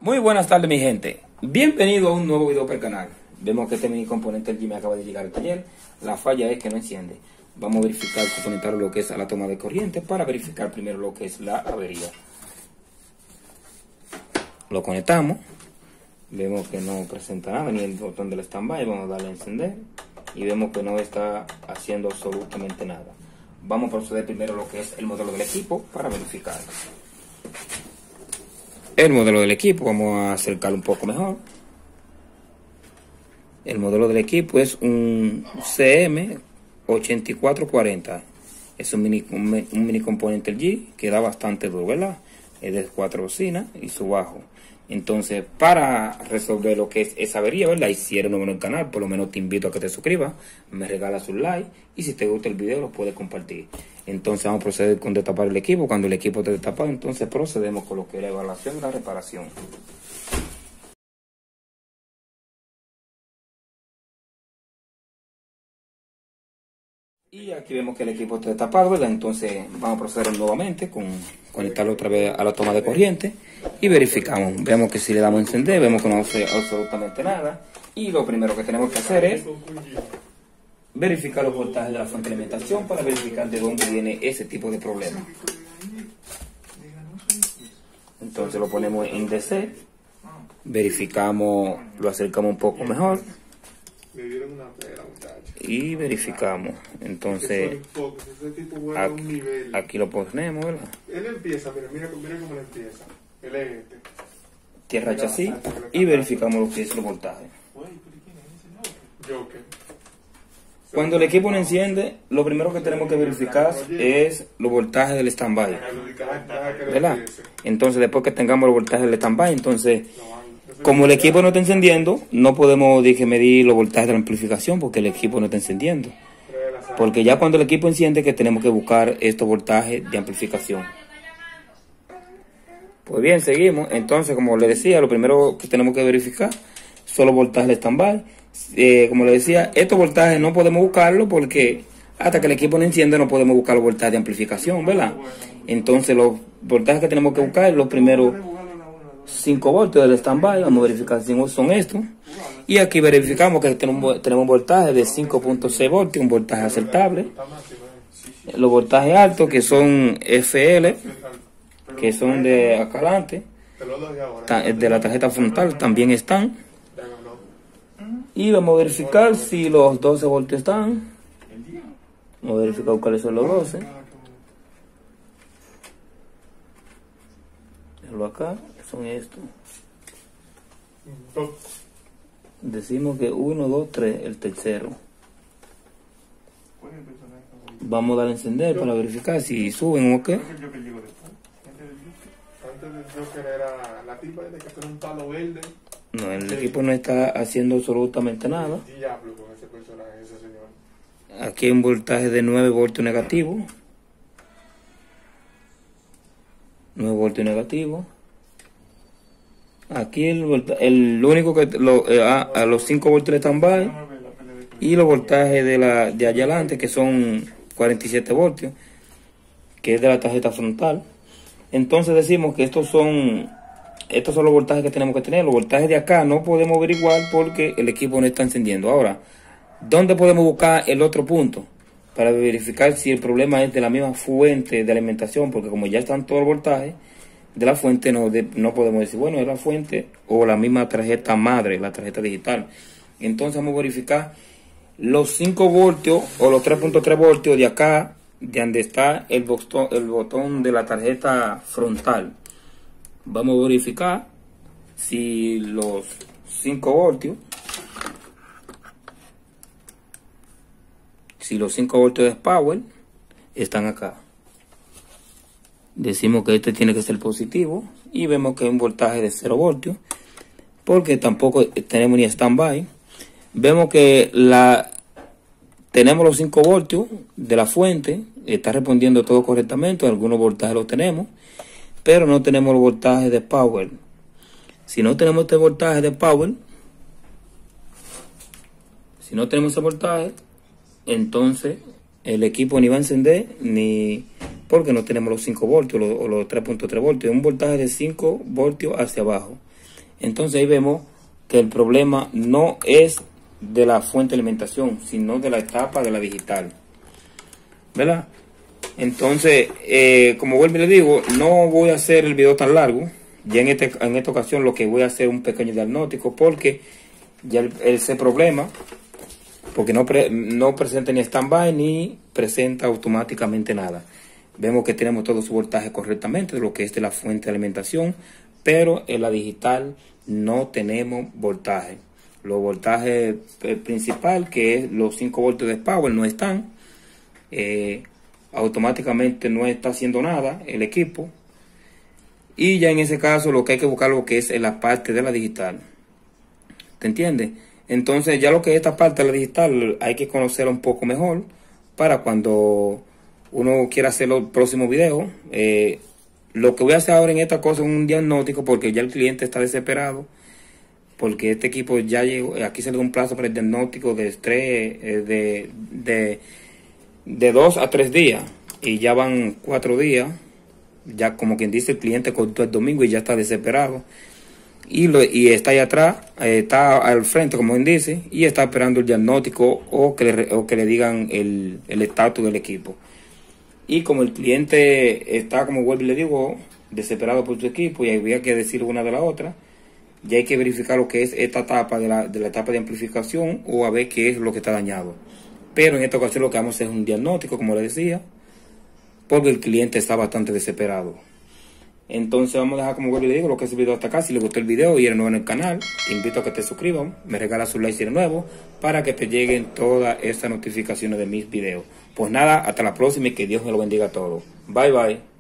Muy buenas tardes, mi gente. Bienvenido a un nuevo video para el canal. Vemos que este mini componente del G me acaba de llegar al taller. La falla es que no enciende. Vamos a verificar, conectar lo que es a la toma de corriente para verificar primero lo que es la avería. Lo conectamos. Vemos que no presenta nada, ni el botón del standby. Vamos a darle a encender. Y vemos que no está haciendo absolutamente nada. Vamos a proceder primero a lo que es el modelo del equipo para verificar. El modelo del equipo, vamos a acercarlo un poco mejor. El modelo del equipo es un CM8440. Es un mini componente G que da bastante duro, ¿verdad? Es de 4 bocinas y su bajo. Entonces, para resolver lo que es esa avería, ¿verdad? Y si eres nuevo en el canal, por lo menos te invito a que te suscribas, me regalas un like y si te gusta el video lo puedes compartir. Entonces vamos a proceder con destapar el equipo. Cuando el equipo esté destapado, entonces procedemos con lo que es la evaluación y la reparación. Y aquí vemos que el equipo está destapado, ¿verdad? Entonces vamos a proceder nuevamente con conectarlo otra vez a la toma de corriente y verificamos. Vemos que si le damos a encender, vemos que no hace absolutamente nada. Y lo primero que tenemos que hacer es verificar los voltajes de la fuente de alimentación para verificar de dónde viene ese tipo de problema. Entonces lo ponemos en DC, verificamos, lo acercamos un poco mejor y verificamos. Entonces aquí lo ponemos, ¿verdad? Él empieza, mira cómo él empieza. Él es Tierra chasis y verificamos lo que es el voltaje. Cuando el equipo no enciende, lo primero que tenemos que verificar es los voltajes del standby, ¿verdad? Entonces después que tengamos los voltajes del standby, entonces como el equipo no está encendiendo, no podemos medir los voltajes de la amplificación porque el equipo no está encendiendo. Porque ya cuando el equipo enciende que tenemos que buscar estos voltajes de amplificación. Pues bien, seguimos. Entonces, como les decía, lo primero que tenemos que verificar son los voltajes del standby. Como les decía, estos voltajes no podemos buscarlos porque hasta que el equipo no encienda no podemos buscar los voltajes de amplificación, ¿verdad? Entonces, los voltajes que tenemos que buscar, los primeros 5 voltios del standby, vamos a verificar si son estos. Y aquí verificamos que tenemos un voltaje de 5.6 voltios, un voltaje aceptable. Los voltajes altos que son FL, que son de acá adelante, de la tarjeta frontal también están. Y vamos a verificar si los 12 voltios están. Vamos a verificar cuáles son los 12. Déjalo acá, son estos. Decimos que 1, 2, 3, el tercero. Vamos a dar a encender para verificar si suben o qué. Antes del Joker era la tipa de que era un palo verde. No, el equipo no está haciendo absolutamente nada. Diablo con ese personaje, ese señor. Aquí hay un voltaje de 9 voltios negativo. 9 voltios negativo. Aquí el único que a los 5 voltios de standby y los voltajes de allá adelante que son 47 voltios, que es de la tarjeta frontal. Entonces decimos que estos son los voltajes que tenemos que tener. Los voltajes de acá no podemos averiguar porque el equipo no está encendiendo. Ahora, ¿dónde podemos buscar el otro punto? Para verificar si el problema es de la misma fuente de alimentación, porque como ya están todos los voltajes de la fuente, no podemos decir, bueno, es la fuente o la misma tarjeta madre, la tarjeta digital. Entonces vamos a verificar los 5 voltios o los 3.3 voltios de acá, de donde está el botón de la tarjeta frontal. Vamos a verificar si los 5 voltios, de power están acá. Decimos que este tiene que ser positivo y vemos que hay un voltaje de 0 voltios porque tampoco tenemos ni standby. Vemos que tenemos los 5 voltios de la fuente, está respondiendo todo correctamente, algunos voltajes los tenemos, pero no tenemos los voltajes de power. Si no tenemos este voltaje de power, entonces el equipo ni va a encender ni porque no tenemos los 5 voltios o los 3.3 voltios. Es un voltaje de 5 voltios hacia abajo. Entonces ahí vemos que el problema no es de la fuente de alimentación, sino de la etapa de la digital, ¿verdad? Entonces, como vuelvo y le digo, no voy a hacer el video tan largo. Ya en esta ocasión lo que voy a hacer es un pequeño diagnóstico, porque ya ese problema, porque no presenta ni stand-by ni presenta automáticamente nada. Vemos que tenemos todo su voltaje correctamente de lo que es de la fuente de alimentación, pero en la digital no tenemos voltaje. Los voltajes principal, que es los 5 voltios de power, no están. Automáticamente no está haciendo nada el equipo. Y ya en ese caso lo que hay que buscar lo que es en la parte de la digital. ¿Te entiendes? Entonces ya lo que es esta parte de la digital hay que conocerla un poco mejor para cuando uno quiera hacer los próximos videos. Lo que voy a hacer ahora en esta cosa es un diagnóstico, porque ya el cliente está desesperado, porque este equipo ya llegó. Aquí se le da un plazo para el diagnóstico de 2 a 3 días, y ya van 4 días. Ya, como quien dice, el cliente cortó el domingo y ya está desesperado, y está ahí atrás, está al frente, como quien dice, y está esperando el diagnóstico o que le digan el estatus del equipo. Y como el cliente está, como vuelvo y le digo, desesperado por su equipo, y había que decir una de la otra, ya hay que verificar lo que es esta etapa de la etapa de amplificación, o a ver qué es lo que está dañado. Pero en esta ocasión lo que vamos a hacer es un diagnóstico, como le decía, porque el cliente está bastante desesperado. Entonces vamos a dejar, como vuelvo y le digo, lo que es el video hasta acá. Si le gustó el video y eres nuevo en el canal, te invito a que te suscribas, me regalas su like si eres nuevo, para que te lleguen todas estas notificaciones de mis videos. Pues nada, hasta la próxima y que Dios me lo bendiga a todos. Bye bye.